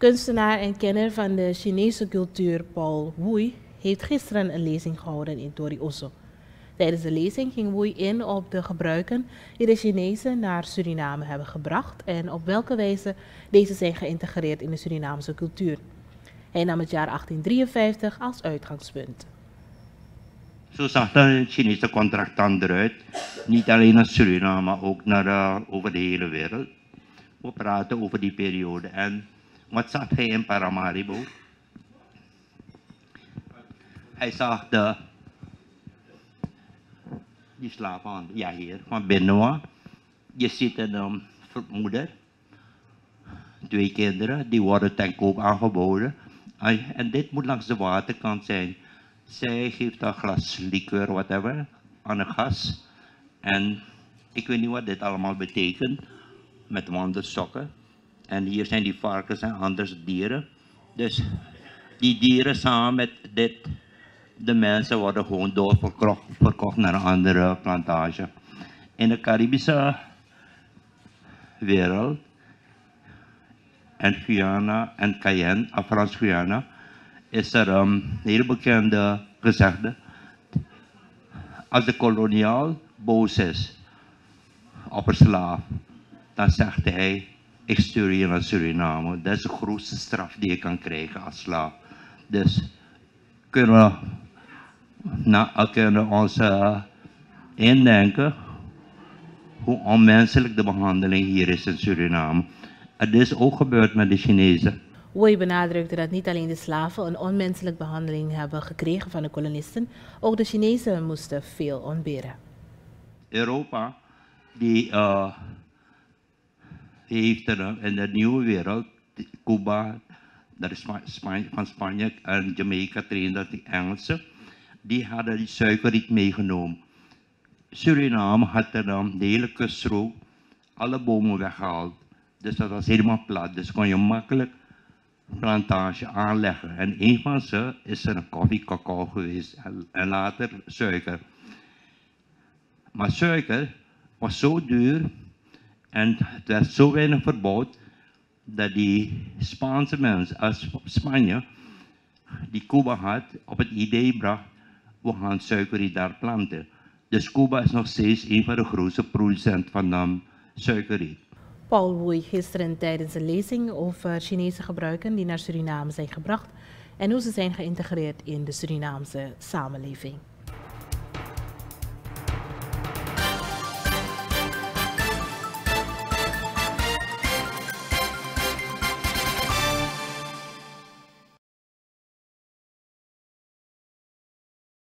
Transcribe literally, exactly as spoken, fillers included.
Kunstenaar en kenner van de Chinese cultuur Paul Wui heeft gisteren een lezing gehouden in Tori Osso. Tijdens de lezing ging Wui in op de gebruiken die de Chinezen naar Suriname hebben gebracht en op welke wijze deze zijn geïntegreerd in de Surinaamse cultuur. Hij nam het jaar achttien drieënvijftig als uitgangspunt. Zo zag de Chinese contract dan eruit, niet alleen naar Suriname, maar ook naar, uh, over de hele wereld. We praten over die periode. En wat zag hij in Paramaribo? Hij zag de, die slaven, ja hier, van Benoit. Je ziet een um, moeder, twee kinderen, die worden ten koop aangeboden. En dit moet langs de waterkant zijn. Zij geeft een glas liqueur, whatever, aan een gas. En ik weet niet wat dit allemaal betekent, met wandelsokken. En hier zijn die varkens en andere dieren. Dus die dieren samen met dit, de mensen worden gewoon doorverkocht verkocht naar een andere plantage. In de Caribische wereld, en Guyana en Cayenne, Frans-Guyana, is er een heel bekende gezegde. Als de koloniaal boos is op een slaaf, dan zegt hij, ik stuur je naar Suriname. Dat is de grootste straf die je kan krijgen als slaaf. Dus kunnen we, nou, kunnen we ons uh, indenken hoe onmenselijk de behandeling hier is in Suriname. Het is ook gebeurd met de Chinezen. Wui benadrukte dat niet alleen de slaven een onmenselijke behandeling hebben gekregen van de kolonisten, ook de Chinezen moesten veel ontberen. Europa die, uh, heeft er in de nieuwe wereld, Cuba, dat is Span van Spanje en Jamaica trainen dat die Engelsen, die hadden die suikerriet meegenomen. Suriname had er dan de hele kuststrook, alle bomen weggehaald. Dus dat was helemaal plat, dus kon je makkelijk plantage aanleggen. En een van ze is er een koffie, cacao geweest en, en later suiker. Maar suiker was zo duur en het werd zo weinig verbouwd dat die Spaanse mensen uit Spanje, die Cuba had, op het idee bracht, we gaan suikerriet daar planten. Dus Cuba is nog steeds een van de grootste producenten van um, suikerriet. Paul Wui gisteren tijdens een lezing over Chinese gebruiken die naar Suriname zijn gebracht en hoe ze zijn geïntegreerd in de Surinaamse samenleving.